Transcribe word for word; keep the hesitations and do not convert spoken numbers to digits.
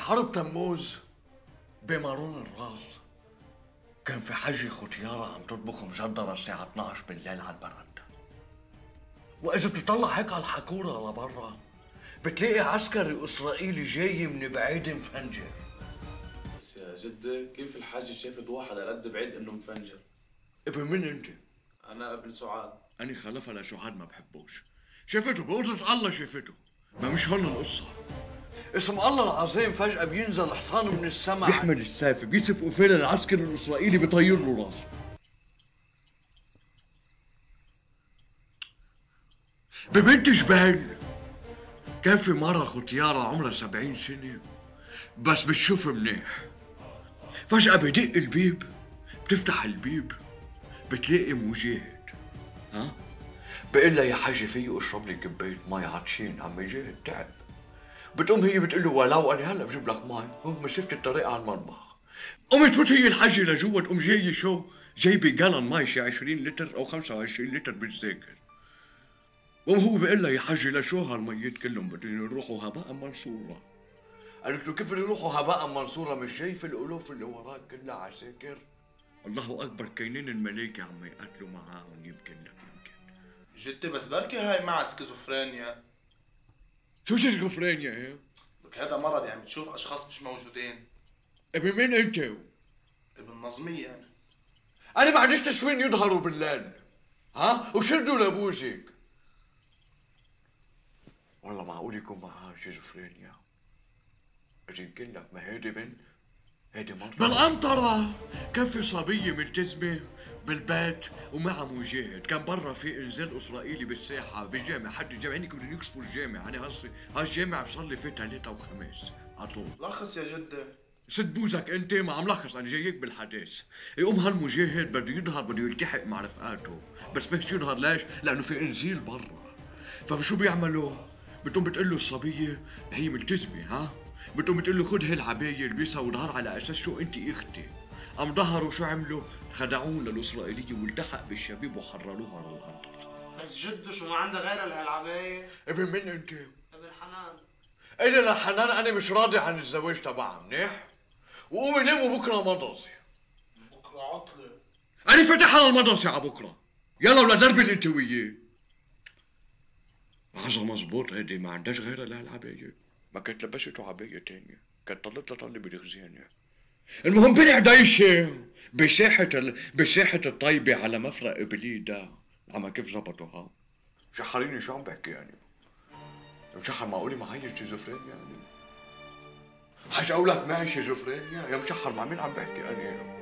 بحرب تموز بمارون الراس كان في حجي ختيارة عم تطبخ مجدرة الساعة اثنعش بالليل على البرندة. وإذا بتطلع هيك على الحكورة لبرا بتلاقي عسكري إسرائيلي جاي من بعيد مفنجر. بس يا جدة كيف الحاج شافت واحد على قد بعيد إنه مفنجر؟ ابن من أنت؟ أنا ابن سعاد. أنا خلفها لسعاد ما بحبوش. شافته بقدرة الله شافته. ما مش هون القصة. اسم الله العظيم فجأة بينزل حصان من السماء بيحمل السيف بيسف فيل العسكري الإسرائيلي بيطير له راسه. ببنت جبال كان في مرة ختيارة عمرها سبعين سنة بس بتشوف منيح. فجأة بدق البيب، بتفتح البيب بتلاقي مجاهد. ها؟ بقول لها يا حاجة فيي اشرب لي كباية مي عطشين، عم جاهد تعب. بتقوم هي بتقول له ولو انا هلا بجيب لك مي، هو مسافة الطريق على المطبخ. قومت تفوت هي الحاجة لجوا تقوم جاية شو؟ جايبة جالون مي شي عشرين لتر أو خمسة وعشرين لتر بالذاكر. قوم هو بقول لها يا حاجة لشو هالميات كلهم بدهم يروحوا هباء منصورة. قالت له كيف بده يروحوا هباء منصورة؟ مش شايف الألوف اللي وراك كلها عساكر؟ الله أكبر كاينين الملايكة عم يقاتلوا معاهم يمكن لك يمكن. جدي بس بركي هاي معها سكيزوفرينيا. شو سكيزوفرينيا هي؟ لك هذا مرض يعني بتشوف أشخاص مش موجودين. ابن مين أنت؟ ابن نظمية يعني. أنا ما عنديش تسوين يظهروا بالليل. ها؟ وشردوا لابوزك. والله معقول يكون معها سكيزوفرينيا. إذا يمكن لك ما هيدي بنت هيدي مرة بالقنطرة. كان في صبية ملتزمة بالبيت ومعها مجاهد، كان برا في انزال اسرائيلي بالساحة بالجامع، حد الجامع هنيك بدهم يكسفوا الجامع، انا هالصي هالجامع بصلي فيه ثلاثة وخميس على طول. لخص يا جدة. ست بوزك انت ما عم لخص، انا جايك بالحديث. يقوم هالمجاهد بده يظهر بده يلتحق مع رفقاته، بس فيش يظهر ليش؟ لانه في انزيل برا. فشو بيعملوا؟ بتقوم بتقول له الصبية هي ملتزمة ها؟ بتقوم بتقول له خذ هالعباية البسها وظهر على اساس شو انت اختي. قام ظهروا شو عملوا؟ خدعون للإسرائيلية والتحق بالشبيب وحرروها للقنطرة. بس جدو شو ما عندها غيرها لهالعباية؟ ابن مين انت؟ ابن حنان. إلي لحنان انا مش راضي عن الزواج تبعها منيح؟ وقومي ناموا بكره مدرسة. بكره عطلة. انا فاتح على المدرسة على بكره. يلا ولا دربي اللي انت وياه. عظة مزبوط هيدي ما عندهاش غيرها لهالعباية. ما كانت لبسته عباية تانية، كانت طلت لطلة بالخزانة. المهم بالعدايشة بساحة ال... بساحة الطيبة على مفرق بليدة. عما كيف زبطوها؟ مشحريني شو عم بحكي يعني؟ مشحر معقولي معي شيزوفرينيا يعني؟ حاج اقولك معي شيزوفرينيا يا مشحر مع مين عم بحكي انا؟